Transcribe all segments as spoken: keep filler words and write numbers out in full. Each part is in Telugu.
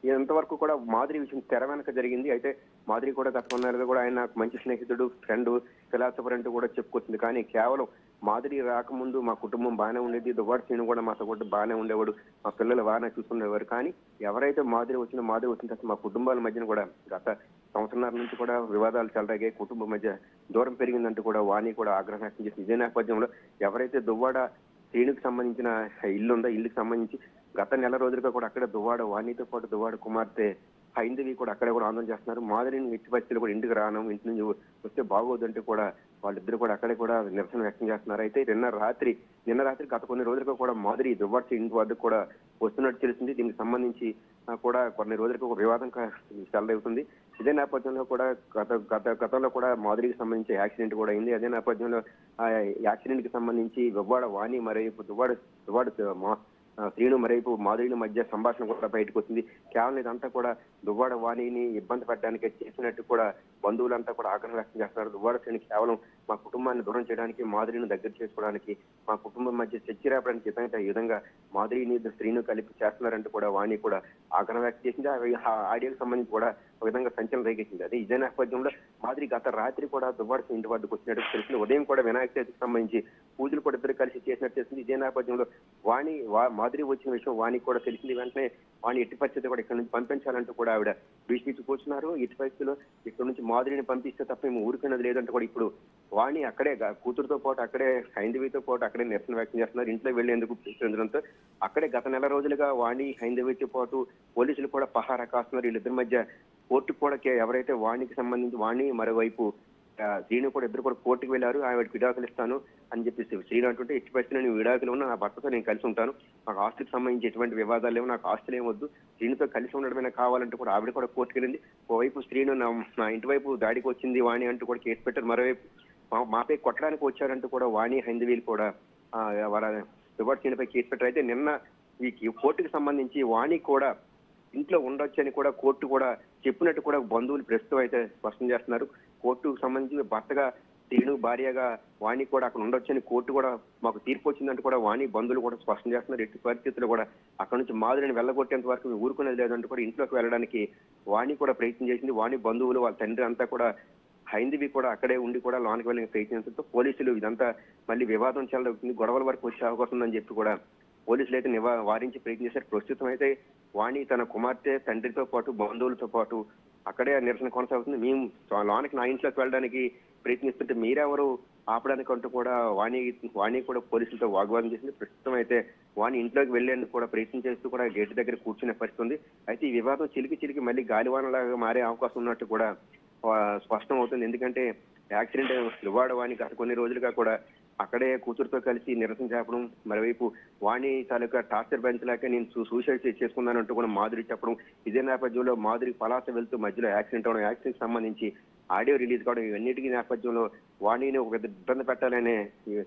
ఎంతవరకు కూడా మాధురి విషయం తెర వెనక జరిగింది. అయితే మాధురి కూడా గత కొన్నాళ్ళుగా కూడా ఆయన నాకు మంచి స్నేహితుడు, ఫ్రెండ్, ఫిలాసఫర్ అంటూ కూడా చెప్పుకొచ్చింది. కానీ కేవలం మాధురి రాకముందు మా కుటుంబం బాగానే ఉండేది, దువ్వాడ శ్రీను కూడా మాతో కూడా బాగానే ఉండేవాడు, మా పిల్లలు బాగానే చూసుకునేవారు. కానీ ఎవరైతే మాధురి వచ్చిన మాధురి వచ్చిన తర్వాత మా కుటుంబాల మధ్యన కూడా గత సంవత్సరాల నుంచి కూడా వివాదాలు చెలరేగాయి, కుటుంబం మధ్య దూరం పెరిగిందంటూ కూడా వాణి కూడా ఆగ్రహం వ్యక్తం చేసింది. ఇదే నేపథ్యంలో ఎవరైతే దువ్వాడ శ్రీనుకి సంబంధించిన ఇల్లు ఉందో ఇల్లుకి సంబంధించి గత నెల రోజులుగా కూడా అక్కడ దువ్వాడ వాణితో పాటు దువ్వాడ కుమార్తె హైందవి కూడా అక్కడే కూడా ఆందోళన చేస్తున్నారు. మాధురిని ఎట్టి పరిస్థితులు కూడా ఇంటికి రాను, ఇంటి నుంచి వస్తే బాగోదంటే కూడా వాళ్ళిద్దరు కూడా అక్కడే కూడా నిరసన వ్యక్తం చేస్తున్నారు. అయితే నిన్న రాత్రి నిన్న రాత్రి గత కొన్ని రోజులుగా కూడా మాధురి దువ్వాడ ఇంటి వద్దకు కూడా వస్తున్నట్టు తెలిసింది. దీనికి సంబంధించి కూడా కొన్ని రోజులకు ఒక వివాదం చెలరేగుతుంది. ఇదే నేపథ్యంలో కూడా గత గత గతంలో కూడా మాధురికి సంబంధించి యాక్సిడెంట్ కూడా అయింది. అదే నేపథ్యంలో ఆ యాక్సిడెంట్ కి సంబంధించి దువ్వాడ వాణి మరోవైపు దువ్వాడ దువ్వాడ శ్రీను మరోవైపు మాధురిల మధ్య సంభాషణ కూడా బయటకు వచ్చింది. కేవలం ఇదంతా కూడా దువ్వాడ వాణిని ఇబ్బంది పెట్టడానికి చేసినట్టు కూడా బంధువులంతా కూడా ఆగ్రహం వ్యక్తం చేస్తున్నారు. దువ్వాడ శ్రీని కేవలం మా కుటుంబాన్ని దూరం చేయడానికి, మాధురిని దగ్గర చేసుకోవడానికి, మా కుటుంబం మధ్య చర్చ రావడానికి ఇతనితో ఈ విధంగా మాధురిని శ్రీను కలిపి చేస్తున్నారంటూ కూడా వాణి కూడా ఆగ్రహం వ్యక్తం చేసింది. ఆ ఆడియోకి సంబంధించి కూడా ఒక విధంగా సంచలనం రేగింది. అదే ఇదే నేపథ్యంలో మాధురి గత రాత్రి కూడా దువ్వాడ ఇంటి వద్దకు వచ్చినట్టు తెలిసింది. ఉదయం కూడా వినాయక చవితికి సంబంధించి పూజలు కూడా ఇద్దరు కలిసి చేసినట్టు తెలిసింది. ఇదే నేపథ్యంలో వాణి మాధురి వచ్చిన విషయం వాణికి కూడా తెలిసింది. వెంటనే వాణి ఎట్టి పరిస్థితి కూడా ఇక్కడ నుంచి పంపించాలంటూ కూడా ఆవిడ భీష్మించి కూర్చున్నారు. ఎట్టి పరిస్థితిలో ఇక్కడ నుంచి మాధురిని పంపిస్తే తప్ప మేము ఊరుకున్నది లేదంటే కూడా ఇప్పుడు వాణి అక్కడే కూతురుతో పాటు అక్కడే హైందవితో పాటు అక్కడే నిరసన వ్యక్తం చేస్తున్నారు. ఇంట్లో వెళ్లేందుకు చెందడంతో అక్కడే గత నెల రోజులుగా వాణి హైందవితో పాటు పోలీసులు కూడా పహారా కాస్తున్నారు. వీళ్ళిద్దరి మధ్య కోర్టుకు కూడా ఎవరైతే వాణికి సంబంధించి వాణి మరోవైపు శ్రీను కూడా ఇద్దరు కూడా కోర్టుకు వెళ్ళారు. ఆవిడ విడాకులు ఇస్తాను అని చెప్పేసి శ్రీను అంటుంటే ఎట్టి పరిస్థితుల్లో నేను విడాకులు ఉన్నా నా భర్తతో నేను కలిసి ఉంటాను, నాకు ఆస్తికి సంబంధించి ఎటువంటి వివాదాలు లేవు, నాకు ఆస్తులు ఏమొద్దు, శ్రీనుతో కలిసి ఉండడమైనా కావాలంటూ కూడా ఆవిడ కూడా కోర్టుకు వెళ్ళింది. ఓవైపు శ్రీను నా ఇంటి వైపు దాడికి వచ్చింది వాణి అంటూ కూడా కేసు పెట్టారు. మరోవైపు మాపై కొట్టడానికి వచ్చారంటూ కూడా వాణి హైందవీలు కూడా వాళ్ళ దువ్వాడ శ్రీనుపై కేసు పెట్టారు. అయితే నిన్న ఈ కోర్టుకు సంబంధించి వాణి కూడా ఇంట్లో ఉండొచ్చని కూడా కోర్టు కూడా చెప్పినట్టు కూడా బంధువులు ప్రస్తుతం అయితే స్పష్టం చేస్తున్నారు. కోర్టుకు సంబంధించి భర్తగా శ్రీను భార్యగా వాణి కూడా అక్కడ ఉండొచ్చని కోర్టు కూడా మాకు తీర్పు వచ్చిందంటూ కూడా వాణి బంధువులు కూడా స్పష్టం చేస్తున్నారు. ఎట్టి పరిస్థితుల్లో కూడా అక్కడ నుంచి మాధురిని వెళ్ళగొట్టేంత వరకు ఊరుకునేది లేదంటూ కూడా ఇంట్లోకి వెళ్ళడానికి వాణి కూడా ప్రయత్నం చేసింది. వాణి బంధువులు వాళ్ళ తండ్రి అంతా కూడా హైందవి కూడా అక్కడే ఉండి కూడా లోనికి వెళ్ళిన ప్రయత్నించడంతో పోలీసులు ఇదంతా మళ్ళీ వివాదం చెలవుతుంది, గొడవల వరకు వచ్చే అవకాశం ఉందని చెప్పి కూడా పోలీసులు అయితే నివా వారించి ప్రయత్నం చేశారు. ప్రస్తుతం అయితే వాణి తన కుమార్తె తండ్రితో పాటు బంధువులతో పాటు అక్కడే నిరసన కొనసాగుతుంది. మేము లోనికి నా ఇంట్లోకి వెళ్ళడానికి ప్రయత్నిస్తుంటే మీరెవరు ఆపడానికి అంటూ కూడా వాణి వాణి కూడా పోలీసులతో వాగ్వాదం చేసింది. ప్రస్తుతం అయితే వాణి ఇంట్లోకి వెళ్లేందుకు కూడా ప్రయత్నం చేస్తూ కూడా గేటు దగ్గర కూర్చునే పరిస్థితి ఉంది. అయితే ఈ వివాదం చిలికి చిలికి మళ్ళీ గాలివానలాగా మారే అవకాశం ఉన్నట్టు కూడా స్పష్టం అవుతుంది. ఎందుకంటే యాక్సిడెంట్ దువ్వాడ వాణి గత కొన్ని రోజులుగా కూడా అక్కడే కూతురుతో కలిసి నిరసన చేపడం, మరోవైపు వాణి తాలూకా టార్చర్ భరించలేక నేను సూసైడ్ చేసుకున్నానంటూ కూడా మాధురి చెప్పడం, ఇదే నేపథ్యంలో మాధురి పలాస వెళ్తూ మధ్యలో యాక్సిడెంట్ అవడం, యాక్సిడెంట్ సంబంధించి ఆడియో రిలీజ్ కావడం, ఇవన్నిటికీ నేపథ్యంలో వాణిని ఒక ఇబ్బంది పెట్టాలనే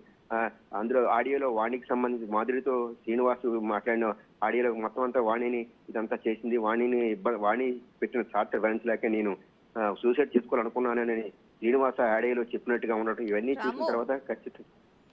అందులో ఆడియోలో వాణికి సంబంధించి మాధురితో శ్రీనివాసు మాట్లాడిన ఆడియోలో మొత్తం అంతా వాణిని ఇదంతా చేసింది, వాణిని ఇబ్బంది వాణి పెట్టిన టార్చర్ భరించలేక నేను సూసైడ్ చేసుకోవాలనుకున్నానని శ్రీనివాస ఆడియోలో చెప్పినట్టుగా ఉండటం, ఇవన్నీ చూసిన తర్వాత ఖచ్చితంగా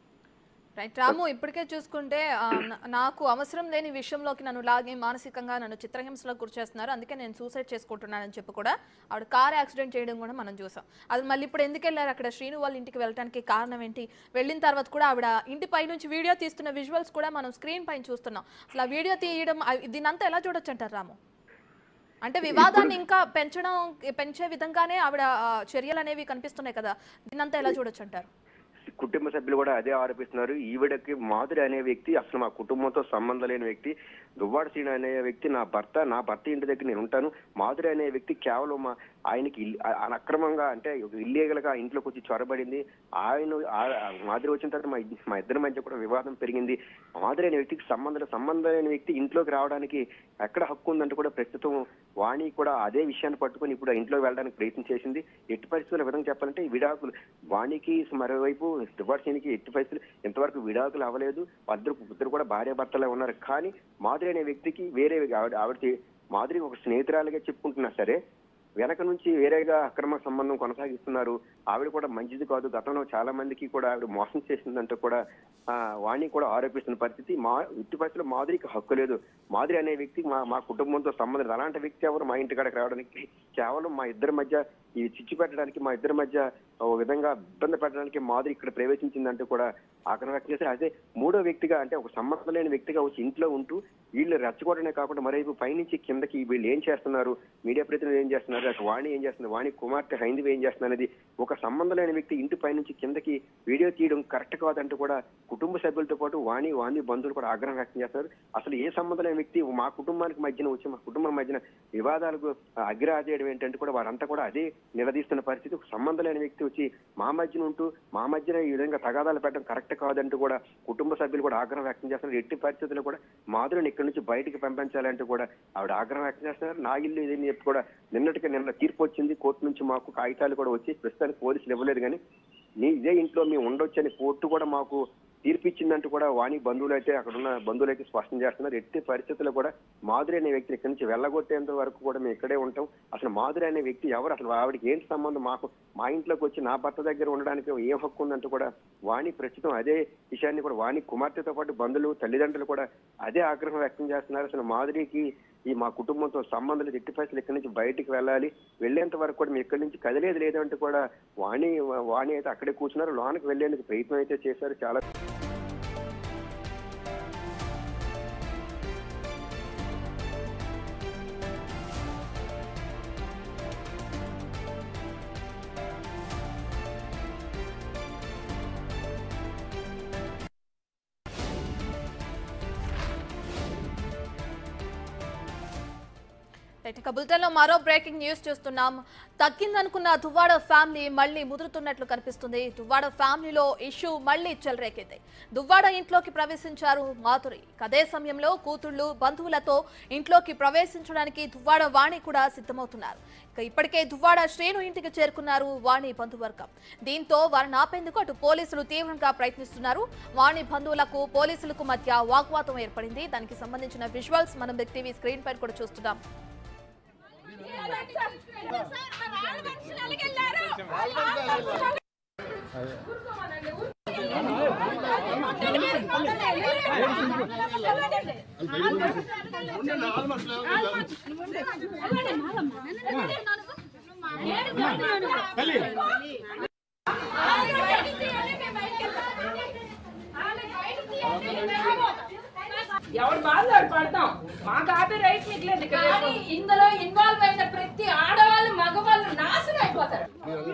రైట్ రాము, ఇప్పటికే చూసుకుంటే నాకు అవసరం లేని విషయంలోకి నన్ను లాగి మానసికంగా నన్ను చిత్రహింసలకు గురి చేస్తున్నారు, అందుకే నేను సూసైడ్ చేసుకుంటున్నానని చెప్పి కూడా ఆవిడ కార్ యాక్సిడెంట్ చేయడం కూడా మనం చూసాం. అది మళ్ళీ ఇప్పుడు ఎందుకు వెళ్ళారు అక్కడ శ్రీను వాళ్ళ ఇంటికి వెళ్ళడానికి కారణం ఏంటి? వెళ్ళిన తర్వాత కూడా ఆవిడ ఇంటి పై నుంచి వీడియో తీస్తున్న విజువల్స్ కూడా మనం స్క్రీన్ పైన చూస్తున్నాం. అసలు ఆ వీడియో తీయడం దీనంతా ఎలా చూడొచ్చు అంటారు రాము? అంటే వివాదాన్ని ఇంకా పెంచడం పెంచే విధంగానే ఆవిడ చర్యలు అనేవి కనిపిస్తున్నాయి కదా, దీనంతా ఎలా చూడొచ్చు అంటారు? కుటుంబ సభ్యులు కూడా అదే ఆరోపిస్తున్నారు. ఈవిడకి మాధురి అనే వ్యక్తి అసలు మా కుటుంబంతో సంబంధం లేని వ్యక్తి, దువ్వాడ శ్రీను అనే వ్యక్తి నా భర్త, నా భర్త ఇంటి దగ్గర నేను ఉంటాను. మాధురి అనే వ్యక్తి కేవలం మా ఆయనకి అక్రమంగా అంటే ఇల్లీగల్ గా ఇంట్లోకి వచ్చి చొరబడింది. ఆయన మాధురి వచ్చిన తర్వాత మా మా ఇద్దరి మధ్య కూడా వివాదం పెరిగింది. మాధురి అనే వ్యక్తికి సంబంధం సంబంధం లేని వ్యక్తి ఇంట్లోకి రావడానికి ఎక్కడ హక్కు ఉందంటే కూడా ప్రస్తుతం వాణి కూడా అదే విషయాన్ని పట్టుకుని ఇప్పుడు ఇంట్లో వెళ్ళడానికి ప్రయత్నం చేసింది. ఎట్టి పరిస్థితుల విధంగా చెప్పాలంటే విడాకులు వాణికి మరోవైపు దువ్వాడ శ్రీనికి ఎట్టి పరిస్థితులు ఇంతవరకు విడాకులు అవ్వలేదు. ఇద్దరు ఇద్దరు కూడా భార్య భర్తలే ఉన్నారు. కానీ మాధురి అనే వ్యక్తికి వేరే ఆవిడ ఆవిడ మాధురి ఒక స్నేహితురాలుగా చెప్పుకుంటున్నా సరే వెనక నుంచి వేరేగా అక్రమ సంబంధం కొనసాగిస్తున్నారు, ఆవిడ కూడా మంచిది కాదు, గతంలో చాలా మందికి కూడా ఆవిడ మోసం చేసిందంటూ కూడా ఆ వాణి కూడా ఆరోపిస్తున్న పరిస్థితి. మా ఇట్టి పరిస్థితుల్లో మాధురికి హక్కు లేదు. మాధురి అనే వ్యక్తి మా మా కుటుంబంతో సంబంధం, అలాంటి వ్యక్తి ఎవరు మా ఇంటి కాడకి రావడానికి, కేవలం మా ఇద్దరి మధ్య ఈ చిచ్చు పెట్టడానికి, మా ఇద్దరి మధ్య ఓ విధంగా ఇబ్బంది పెట్టడానికి మాధురి ఇక్కడ ప్రవేశించిందంటూ కూడా ఆగ్రహం వ్యక్తం చేశారు. అదే మూడో వ్యక్తిగా, అంటే ఒక సంబంధం లేని వ్యక్తిగా వచ్చి ఇంట్లో ఉంటూ వీళ్ళు రెచ్చగొట్టడమే కాకుండా మరోవైపు పైనుంచి కిందకి వీళ్ళు ఏం చేస్తున్నారు, మీడియా ప్రతినిధులు ఏం చేస్తున్నారు, అటు వాణి ఏం చేస్తున్నారు, వాణి కుమార్తె హైందవి ఏం చేస్తున్నారు అనేది ఒక సంబంధం లేని వ్యక్తి ఇంటి పైనుంచి కిందకి వీడియో తీయడం కరెక్ట్ కాదంటూ కూడా కుటుంబ సభ్యులతో పాటు వాణి వాణి బంధువులు కూడా ఆగ్రహం వ్యక్తం చేస్తారు. అసలు ఏ సంబంధం లేని వ్యక్తి మా కుటుంబానికి మధ్యన వచ్చి మా కుటుంబం మధ్యన వివాదాలకు అగ్రరాజేయడం ఏంటంటే కూడా వారంతా కూడా అదే నిలదీస్తున్న పరిస్థితి. ఒక సంబంధం లేని వ్యక్తి వచ్చి మా మధ్యన ఉంటూ మా మధ్యన ఈ విధంగా తగాదాలు పెట్టడం కరెక్ట్ కాదంటూ కూడా కుటుంబ సభ్యులు కూడా ఆగ్రహం వ్యక్తం చేస్తున్నారు. ఎట్టి పరిస్థితుల్లో కూడా మాధురిని ఇక్కడి నుంచి బయటికి పంపించాలంటూ కూడా ఆవిడ ఆగ్రహం వ్యక్తం చేస్తున్నారు. నా ఇల్లు ఇదని చెప్పి కూడా నిన్నటికి నిన్న తీర్పు వచ్చింది కోర్టు నుంచి, మాకు కాగితాలు కూడా వచ్చి ప్రస్తుతానికి పోలీసులు ఇవ్వలేదు, కానీ నీ ఇదే ఇంట్లో మేము ఉండొచ్చని కోర్టు కూడా మాకు తీర్పిచ్చిందంటూ కూడా వాణి బంధువులు అయితే అక్కడ ఉన్న బంధువులు అయితే స్పష్టం చేస్తున్నారు. ఎట్టి పరిస్థితుల్లో కూడా మాధురి అనే వ్యక్తిని ఇక్కడి నుంచి వెళ్ళగొట్టేంత వరకు కూడా మేము ఇక్కడే ఉంటాం. అసలు మాధురి అనే వ్యక్తి ఎవరు, అసలు ఆవిడకి ఏంటి సంబంధం, మాకు మా ఇంట్లోకి వచ్చి నా భర్త దగ్గర ఉండడానికి ఏం హక్కు ఉందంటూ కూడా వాణి ప్రస్తుతం అదే విషయాన్ని కూడా వాణి కుమార్తెతో పాటు బంధువులు తల్లిదండ్రులు కూడా అదే ఆగ్రహం వ్యక్తం చేస్తున్నారు. అసలు మాధురికి ఈ మా కుటుంబంతో సంబంధాలు ఎట్టి పరిస్థితులు ఇక్కడి నుంచి బయటికి వెళ్ళాలి, వెళ్ళేంత వరకు కూడా మేము ఇక్కడి నుంచి కదిలేదు లేదంటే కూడా వాణి వాణి అయితే అక్కడే కూర్చున్నారు. లోనికి వెళ్లేందుకు ప్రయత్నం అయితే చేశారు. చాలా ఇక బులెటిన్లో మరో బ్రేకింగ్ న్యూస్ చూస్తున్నాం. తగ్గిందనుకున్న దువ్వాడ ఫ్యామిలీ మళ్లీ ముదురుతున్నట్లు కనిపిస్తుంది. దువ్వాడ ఫ్యామిలీలో ఇష్యూ మళ్లీ చెలరేగింది. దువ్వాడ ఇంట్లోకి ప్రవేశించారు మాధురి. అదే సమయంలో కూతుళ్లు బంధువులతో ఇంట్లోకి ప్రవేశించడానికి దువ్వాడ వాణి కూడా సిద్ధమవుతున్నారు. ఇక ఇప్పటికే దువ్వాడ శ్రీను ఇంటికి చేరుకున్నారు వాణి బంధువర్గం. దీంతో వారిని ఆపేందుకు అటు పోలీసులు తీవ్రంగా ప్రయత్నిస్తున్నారు. వాణి బంధువులకు పోలీసులకు మధ్య వాగ్వాదం ఏర్పడింది. దానికి సంబంధించిన విజువల్స్ మనం బిగ్ టీవీ స్క్రీన్ పై కూడా చూస్తున్నాం. ఎవరు బాధలు పడతాం, మా కాపీ రైట్ మిగిలేదు. ఇందులో ఇన్వాల్వ్ అయిన ప్రతి ఆడవాళ్ళు మగవాళ్ళు నాశనం అయిపోతారు.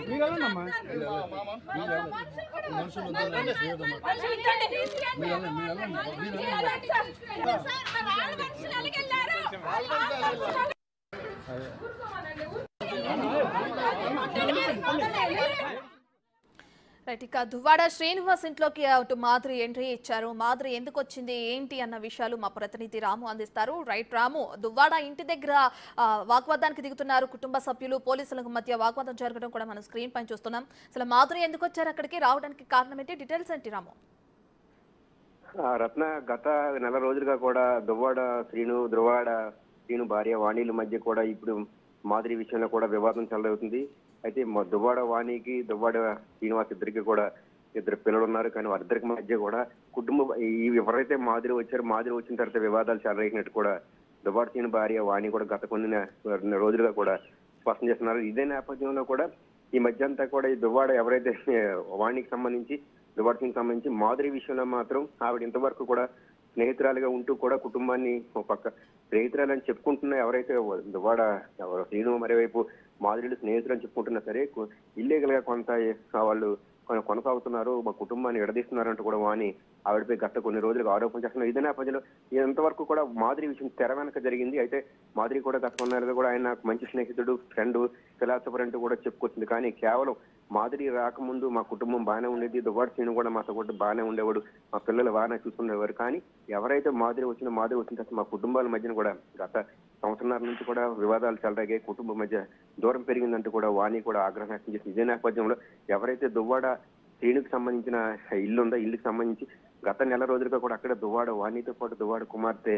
రైట్, ఇక దువ్వాడ శ్రీనివాస్ ఇంట్లోకి అటు మాధురి ఎంట్రీ ఇచ్చారు. మాధురి ఎందుకు వచ్చింది ఏంటి అన్న విషయాలు మా ప్రతినిధి రాము అందిస్తారు. రైట్ రాము, దువ్వాడ ఇంటి దగ్గర వాగ్వాదానికి దిగుతున్నారు కుటుంబ సభ్యులు, పోలీసులకు మధ్య వాగ్వాదం జరగడం కూడా మనం స్క్రీన్ పైన చూస్తున్నాం. అసలు మాధురి ఎందుకు వచ్చారు అక్కడికి, రావడానికి కారణం ఏంటి, డీటెయిల్స్ ఏంటి రాము? రత్న, గత నెల రోజులుగా కూడా దువ్వాడ శ్రీను దువ్వాడ శ్రీను భార్య వాణిల మధ్య కూడా ఇప్పుడు మాధురి విషయంలో కూడా వివాదం చెలవుతుంది. అయితే దువ్వాడ వాణికి దువ్వాడ శ్రీనివాస్ ఇద్దరికి కూడా ఇద్దరు పిల్లలు ఉన్నారు. కానీ వారిద్దరికి మధ్య కూడా కుటుంబం ఈ ఎవరైతే మాధురి వచ్చారో మాధురి వచ్చిన తర్వాత వివాదాలు చెలరేగినట్టు కూడా దువ్వాడ శ్రీను భార్య వాణి కూడా గత కొన్ని రోజులుగా కూడా స్పష్టం చేస్తున్నారు. ఇదే నేపథ్యంలో కూడా ఈ మధ్య అంతా కూడా ఈ దువ్వాడ ఎవరైతే వాణికి సంబంధించి దువ్వాడ శ్రీనికి సంబంధించి మాధురి విషయంలో మాత్రం ఆవిడ ఇంతవరకు కూడా స్నేహితురాలుగా ఉంటూ కూడా కుటుంబాన్ని ఒక పక్క స్నేహితురాలని చెప్పుకుంటున్నా ఎవరైతే దువ్వాడ శ్రీను మరోవైపు మాధురిలు స్నేహితులు అని చెప్పుకుంటున్నా సరే ఇల్లీగల్ గా కొంత వాళ్ళు కొనసాగుతున్నారు, మా కుటుంబాన్ని విడదీస్తున్నారంటూ కూడా వాణి ఆవిడపై గత కొన్ని రోజులుగా ఆరోపణ చేస్తున్నారు. ఇదే నేపథ్యంలో ఇంతవరకు కూడా మాధురి విషయం తెర వెనక జరిగింది. అయితే మాధురి కూడా గత కొన్నాళ్ళుగా కూడా ఆయన మంచి స్నేహితుడు, ఫ్రెండ్, ఫిలాసఫర్ అంటూ కూడా చెప్పుకొచ్చింది. కానీ కేవలం మాధురి రాకముందు మా కుటుంబం బాగానే ఉండేది, దువ్వాడ శ్రీను కూడా మాతో కూడా బాగానే ఉండేవాడు, మా పిల్లలు బాగానే చూసుకునేవారు. కానీ ఎవరైతే మాధురి వచ్చిన మాధురి వచ్చిన తర్వాత మా కుటుంబాల మధ్యన కూడా గత సంవత్సరాల నుంచి కూడా వివాదాలు చెలరేగాయి, కుటుంబం మధ్య దూరం పెరిగిందంటూ కూడా వాణి కూడా ఆగ్రహం వ్యక్తం చేసింది. ఇదే నేపథ్యంలో ఎవరైతే దువ్వాడ శ్రీనుకి సంబంధించిన ఇల్లు ఉందో ఇల్లుకి సంబంధించి గత నెల రోజులుగా కూడా అక్కడ దువ్వాడ వాణితో పాటు దువ్వాడ కుమార్తె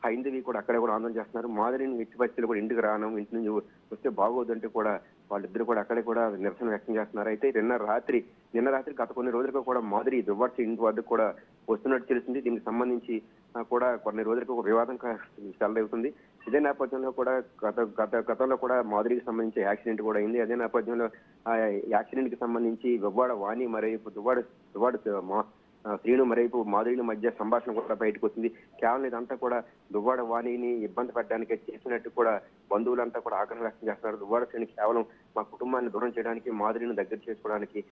హైందవి కూడా అక్కడే కూడా ఆందోళన చేస్తున్నారు. మాధురిని ఎట్టి పరిస్థితులు కూడా ఇంటికి రాను, ఇంటి నుంచి వస్తే బాగోదంటూ కూడా వాళ్ళిద్దరు కూడా అక్కడే కూడా నిరసన వ్యక్తం చేస్తున్నారు. అయితే నిన్న రాత్రి నిన్న రాత్రి గత కొన్ని రోజులుగా కూడా మాధురి దువ్వాడ ఇంటి వద్దకు కూడా వస్తున్నట్టు తెలిసింది. దీనికి సంబంధించి కూడా కొన్ని రోజులకు ఒక వివాదం చెలరేగుతుంది. ఇదే నేపథ్యంలో కూడా గత గత గతంలో కూడా మాధురికి సంబంధించి యాక్సిడెంట్ కూడా అయింది. అదే నేపథ్యంలో ఆ యాక్సిడెంట్ కి సంబంధించి దువ్వాడ వాణి మరోవైపు దువ్వాడ దువ్వాడ శ్రీను మరోవైపు మాధురిల మధ్య సంభాషణ కూడా బయటకు వచ్చింది. కేవలం ఇదంతా కూడా దువ్వాడ వాణిని ఇబ్బంది పెట్టడానికి చేసినట్టు కూడా బంధువులంతా కూడా ఆగ్రహం వ్యక్తం చేస్తున్నారు. దువ్వాడ శ్రీని కేవలం మా కుటుంబాన్ని దూరం చేయడానికి, మాధురిని దగ్గర చేసుకోవడానికి